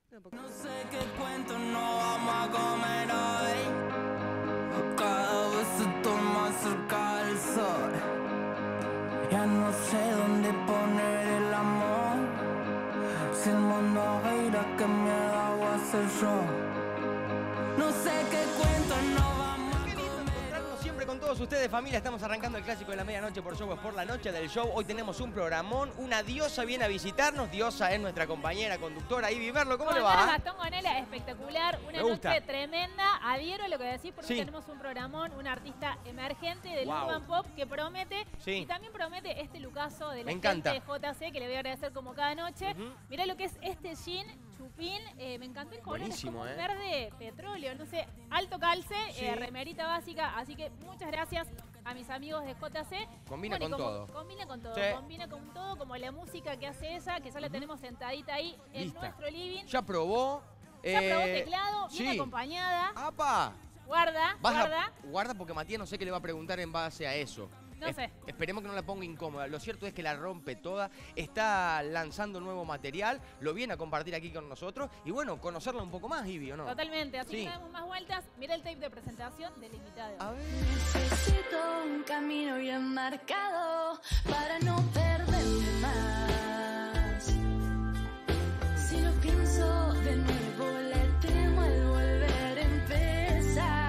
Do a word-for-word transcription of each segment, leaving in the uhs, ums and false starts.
No sé qué cuento no vamos a comer hoy. Cada vez estoy más cerca del sol. Ya no sé dónde poner el amor. Si el mundo gira, que miedo hago hacer yo. No sé qué cuento no vamos a comer. Siempre con todos ustedes, familia, estamos arrancando el clásico de la medianoche por Show es por la noche del show. Hoy tenemos un programón, una diosa viene a visitarnos. Diosa es nuestra compañera conductora, Ivy Merlo, ¿cómo le va? Gastón Gonela, espectacular, una noche tremenda. Adhiero a lo que decís porque sí. tenemos un programón, un artista emergente del wow. urban pop que promete sí. y también promete este lucaso de la Me gente encanta. de J C que le voy a agradecer como cada noche. Uh-huh. Mirá lo que es este jean chupín, eh, me encantó el color, buenísimo, es como eh. un verde petróleo, no sé, alto calce, sí. eh, remerita básica, así que muchas gracias a mis amigos de J C. Combina bueno, con como, todo. Combina con todo, sí. combina con todo, como la música que hace ella, que ya la uh-huh. tenemos sentadita ahí en Lista. nuestro living. Ya probó. Ya eh, probó teclado, bien sí. acompañada. ¡Apa! Guarda, Vas guarda. A, guarda porque Matías no sé qué le va a preguntar en base a eso. No es, sé. Esperemos que no la ponga incómoda. Lo cierto es que la rompe toda. Está lanzando nuevo material. Lo viene a compartir aquí con nosotros. Y bueno, conocerla un poco más, Ivy, ¿o no? Totalmente. Así sí. que damos más vueltas. Mira el tape de presentación del invitado. A ver. Necesito un camino bien marcado para no perderme más. Si lo pienso de nuevo, le temo el volver a empezar.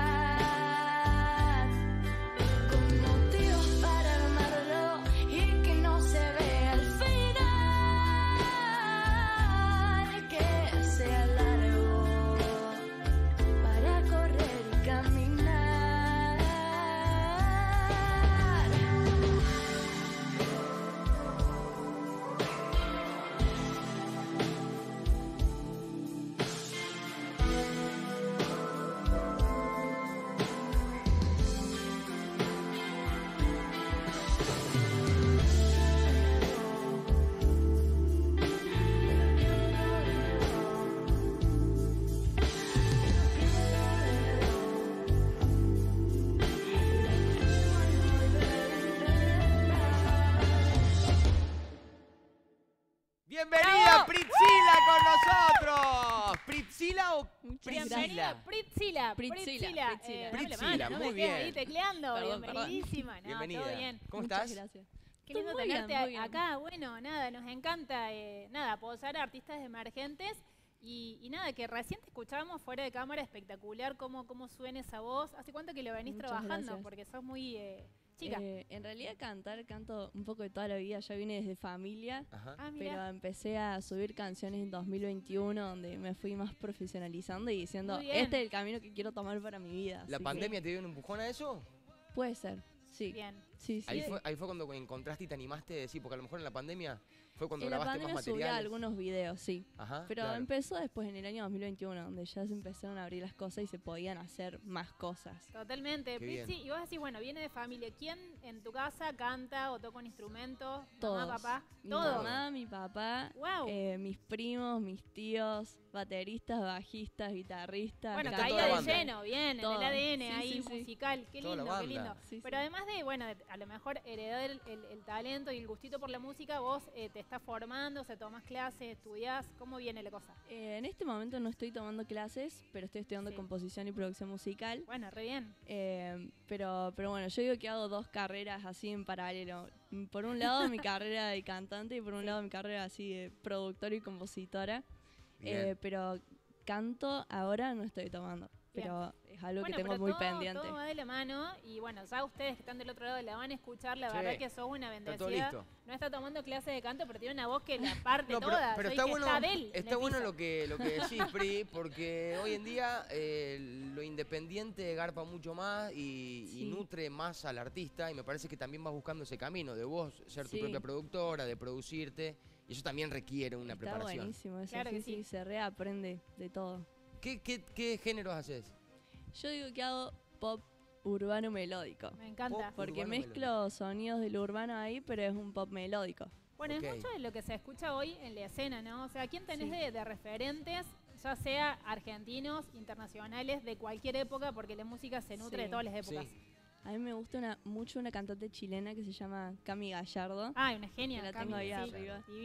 ¡Bienvenida, Priscila, con nosotros! ¿Priscila o Priscila? Priscila. Priscila. Eh, Priscila, no muy me bien. Ahí tecleando. Perdón, Bienvenidísima. perdón. No, Bienvenida. todo bien. ¿Cómo Muchas estás? gracias. Qué lindo Muy tenerte bien, muy bien. acá. Bueno, nada, nos encanta eh, nada, apoyar a artistas emergentes. Y, y nada, que recién te escuchábamos fuera de cámara, espectacular cómo, cómo suena esa voz. ¿Hace cuánto que lo venís Muchas trabajando? gracias. Porque sos muy eh, chica. Eh, en realidad cantar, canto un poco de toda la vida. Ya vine desde familia, Ajá. Ah, mirá. pero empecé a subir canciones en dos mil veintiuno donde me fui más profesionalizando y diciendo, Muy bien. este es el camino que quiero tomar para mi vida. ¿La así pandemia que te dio un empujón a eso? puede ser, sí. Bien. Sí, sí. Ahí fue, ahí fue cuando encontraste y te animaste a decir, porque a lo mejor en la pandemia fue cuando En la grabaste más pandemia subía materiales. algunos videos, sí. Ajá, Pero claro. empezó después en el año dos mil veintiuno, donde ya se empezaron a abrir las cosas y se podían hacer más cosas. Totalmente. Qué Pritzi, bien. y vos decís, bueno, viene de familia. ¿Quién en tu casa canta o toca un instrumento? Todos. Mamá, papá. Mi Todos. mamá, mi papá, Wow. eh, mis primos, mis tíos, bateristas, bajistas, guitarristas. Bueno, Está caía toda la de banda. lleno, bien, Todo. en el A D N Sí, ahí sí, sí. musical. Qué Toda la lindo, qué banda. lindo. Sí, Pero sí. además de, bueno, de- a lo mejor heredar el, el- el talento y el gustito por la música, vos eh, te estás formando, o sea, tomás clases, estudiás. ¿Cómo viene la cosa? Eh, en este momento no estoy tomando clases, pero estoy estudiando Sí. composición y producción musical. Bueno, re bien. Eh, pero, pero bueno, yo digo que hago dos carreras así en paralelo. Mm, Por un lado mi carrera de cantante y por un Sí. lado mi carrera así de productora y compositora. Bien. Eh, pero canto ahora no estoy tomando. Bien. Pero es algo Bueno, que tengo pero muy todo, pendiente. todo va de la mano y bueno, ya ustedes que están del otro lado la van a escuchar, la Sí. verdad que sos una Está todo bendecida. listo. No está tomando clases de canto, pero tiene una voz que la parte No, pero, toda. pero Soy está que bueno, está de él en está el bueno piso. lo que, lo que decís, Pri, porque hoy en día eh, lo independiente garpa mucho más y, y Sí. nutre más al artista y me parece que también vas buscando ese camino de vos ser tu Sí. propia productora, de producirte y eso también requiere una Está preparación. buenísimo eso, Claro sí, que sí, sí. se reaprende de todo. ¿Qué, qué, qué géneros haces? Yo digo que hago pop urbano melódico. Me encanta. Pop. Porque Urbano mezclo sonidos del urbano ahí, pero es un pop melódico. Bueno, Ok. es mucho de lo que se escucha hoy en la escena, ¿no? O sea, ¿quién tenés Sí. de, de referentes, ya sea argentinos, internacionales, de cualquier época? Porque la música se nutre Sí. de todas las épocas. Sí. A mí me gusta una, mucho una cantante chilena que se llama Cami Gallardo. Ah, una genia. Que la Cami, tengo ahí sí, arriba. Divina.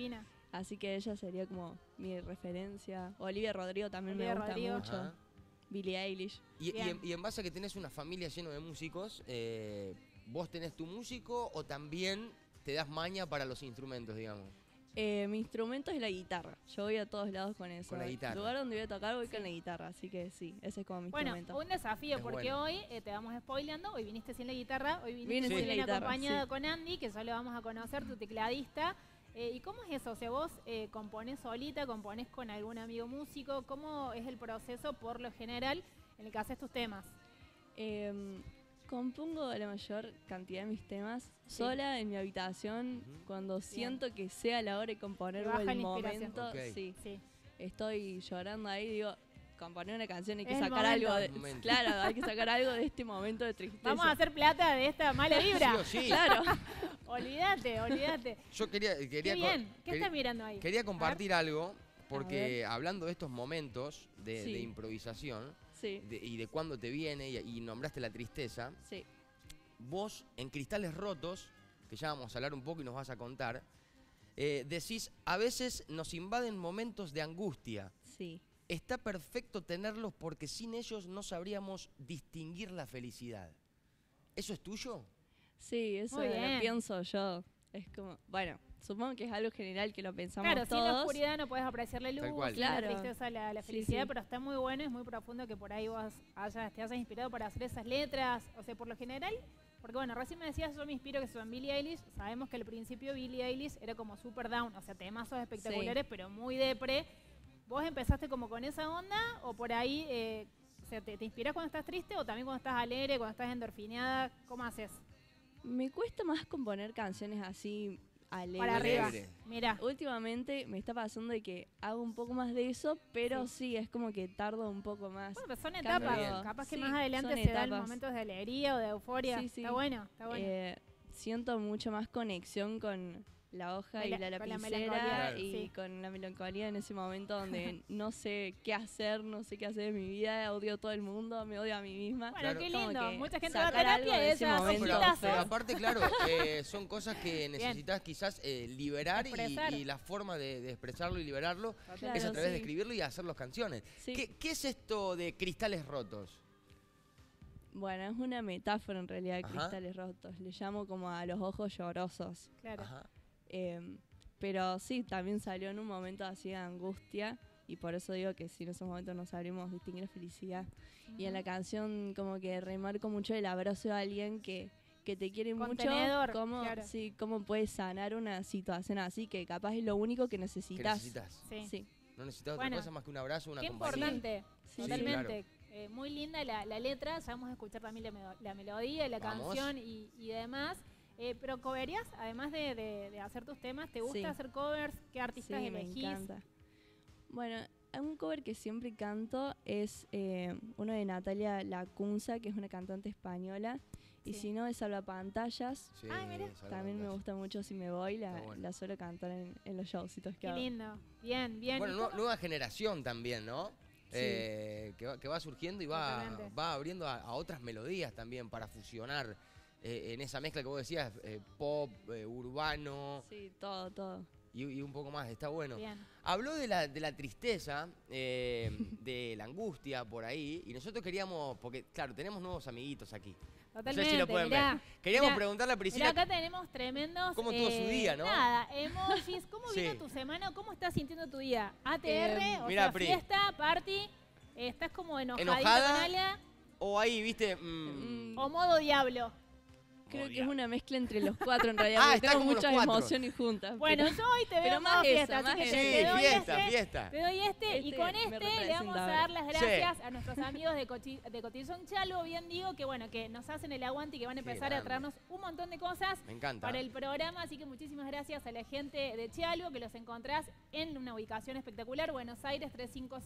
Así que ella sería como mi referencia. Olivia Rodrigo también Olivia me gusta Rodrigo. mucho. Ajá. Billie Eilish. Y, y Bien. en, y en base a que tenés una familia llena de músicos, eh, ¿vos tenés tu músico o también te das maña para los instrumentos, digamos? Eh, mi instrumento es la guitarra. Yo voy a todos lados con eso. Con la guitarra. El lugar donde voy a tocar voy Sí. con la guitarra. Así que sí, ese es como mi Bueno, instrumento. un desafío, Es porque bueno. hoy eh, te vamos spoileando, hoy viniste sin la guitarra, hoy viniste Vine muy sin la bien guitarra, acompañada sí. con Andy, que ya lo vamos a conocer, tu tecladista. Eh, ¿Y cómo es eso? O sea, vos eh, componés solita, componés con algún amigo músico, ¿cómo es el proceso por lo general en el que haces tus temas? Em, compongo la mayor cantidad de mis temas Sí. sola en mi habitación Ujú. cuando siento que sea la hora de componer Te o baja el la inspiración. momento. Ok. Sí, Sí. estoy llorando ahí, digo, componer una canción, hay que Es el sacar momento. algo de, Momento. claro, hay que sacar algo de este momento de tristeza. Vamos a hacer plata de esta mala vibra. Sí o sí. Claro. Olvídate, olvídate. Yo quería... Qué quería co- bien. ¿Qué quería- estás mirando ahí? Quería compartir algo, A porque hablando de estos momentos de, Sí. de improvisación Sí, de- y de cuándo te viene y, y nombraste la tristeza, sí. vos en Cristales Rotos, que ya vamos a hablar un poco y nos vas a contar, eh, decís, a veces nos invaden momentos de angustia. Sí. Está perfecto tenerlos porque sin ellos no sabríamos distinguir la felicidad. ¿Eso es tuyo? Sí, eso Muy bien. lo pienso yo. Es como, bueno, supongo que es algo general que lo pensamos Claro, sin la todos. oscuridad no puedes apreciar la luz, Tal cual. sin la Claro. tristeza, la, la Sí, felicidad, sí. pero está muy bueno, es muy profundo que por ahí vos hayas, te hayas inspirado para hacer esas letras. O sea, por lo general, porque bueno, recién me decías, yo me inspiro que son Billie Eilish. Sabemos que al principio Billie Eilish era como super down, o sea, temazos espectaculares, pero muy depre. ¿Vos empezaste como con esa onda o por ahí, eh, o sea, te, te inspirás cuando estás triste o también cuando estás alegre, cuando estás endorfineada? ¿Cómo haces? Me cuesta más componer canciones así alegres. Para arriba. Alegre. Mirá. Últimamente me está pasando de que hago un poco más de eso, pero sí, es como que tardo un poco más. Bueno, pero son Cambio. etapas. Bien. Capaz que Sí, más adelante son se dan etapas. momentos de alegría o de euforia. Sí, sí. Está bueno, está bueno. Eh, siento mucho más conexión con la hoja Con y la- la con la lapicera melancolía, Claro. y sí. con la melancolía en ese momento donde no sé qué hacer, no sé qué hacer en mi vida, odio a todo el mundo, me odio a mí misma. Bueno, Claro. qué Como lindo. que Mucha gente va a sacar algo terapia de y ese ella momento. Pero, soquitazos. pero aparte, claro, eh, son cosas que necesitas quizás eh, liberar y, Expresar. y la forma de, de expresarlo y liberarlo Claro, es a través de sí. escribirlo y hacer las canciones. Sí. ¿Qué, qué es esto de Cristales Rotos? Bueno, es una metáfora en realidad, Ajá. cristales rotos. Le llamo como a los ojos llorosos. Claro. Ajá. Em, pero sí, también salió en un momento así de angustia y por eso digo que si en esos momentos no sabríamos distinguir la felicidad. Y en la canción como que remarco mucho el abrazo de alguien que, que te quiere Contenedor, mucho, cómo, claro. sí, cómo puedes sanar una situación así que capaz es lo único que ¿Qué necesitas. necesitas? Sí. Sí, No necesitas Bueno, otra cosa más que un abrazo, una Qué compañía. importante. Sí, Totalmente. Eh, muy linda la, la letra. Ya vamos a escuchar también la, melo- la melodía, la Vamos. canción y, y demás. Eh, pero coverías, además de, de- de hacer tus temas, ¿te gusta Sí. hacer covers? ¿Qué artistas sí, me elegís? encanta. Bueno, un cover que siempre canto es eh, uno de Natalia Lacunza, que es una cantante española. Y Sí. si no, es Salvapantallas. Sí, Ay, mira. salva También me pantalla. gusta mucho Si Me Voy, la, Está bueno. la suelo cantar en, en los showcitos que Qué hago. lindo. Bien, bien. Bueno, ¿Y nu- cómo- nueva generación también, ¿no? Sí. Eh, que, va, que va surgiendo y va, Totalmente. va abriendo a, a otras melodías también para fusionar eh, en esa mezcla que vos decías, eh, pop, eh, urbano Sí, todo, todo. y, y un poco más. Está bueno. Bien. Habló de la, de la tristeza, eh, de la angustia por ahí, y nosotros queríamos, porque claro, tenemos nuevos amiguitos aquí. Totalmente. No sé si lo pueden mirá. ver. Queríamos Mirá, preguntarle a Mirá, Priscila. acá tenemos tremendos. ¿Cómo estuvo su eh, día, no? Nada, emojis. ¿Cómo Sí. vino tu semana? ¿Cómo estás sintiendo tu día? A T R, Eh, o mirá, sea, Pri. fiesta, party. eh, ¿Estás como enojadita ¿Enojada? con Alia? O ahí, viste. mm, Mm, ¿O modo diablo? creo que es una mezcla entre los cuatro en realidad. Ah, porque está tengo como los muchas cuatro. emociones juntas. Bueno, pero- yo hoy te veo pero en más modo esa, fiesta, así más que esa. te, sí, te doy fiesta, este, fiesta. te doy este, y Este con me este le representa vamos a ahora. dar las Sí. gracias a nuestros amigos de, Coti- de Cotizón Chalo. Bien digo que bueno, que nos hacen el aguante y que van a Qué empezar a grande. traernos un montón de cosas Me encanta. para el programa, así que muchísimas gracias a la gente de Chialvo, que los encontrás en una ubicación espectacular, Buenos Aires trescientos cincuenta y seis.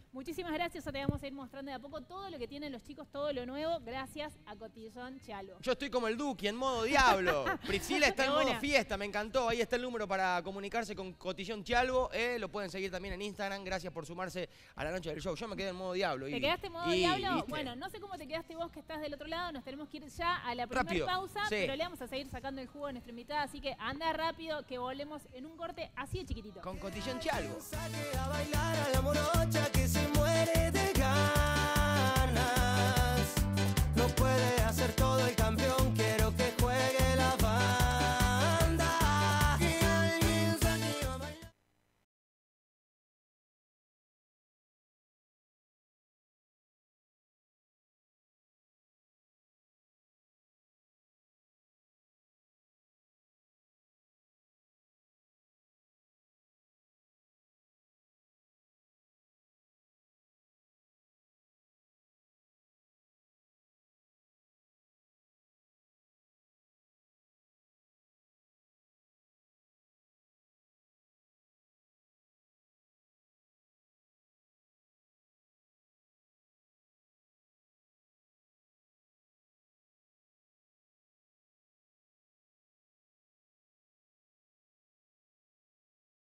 Muchísimas gracias, ya te vamos a ir mostrando de a poco todo lo que tienen los chicos, todo lo nuevo, gracias a Cotillón Chalvo. Yo estoy como el Duki, en modo diablo. Priscila está en De modo una. fiesta, me encantó. Ahí está el número para comunicarse con Cotillón Chalvo. Eh, lo pueden seguir también en Instagram. Gracias por sumarse a la noche del show. Yo me quedé en modo diablo. ¿Te y- quedaste en modo y, diablo? ¿viste? Bueno, no sé cómo te quedaste vos que estás del otro lado, nos tenemos que ir ya a la primera Rápido, pausa, sí. pero le vamos a seguir sacando el jugo a nuestra invitada, así que anda rápido que volvemos en un corte así de chiquitito. Con Cotillón Chalvo. Saque a bailar.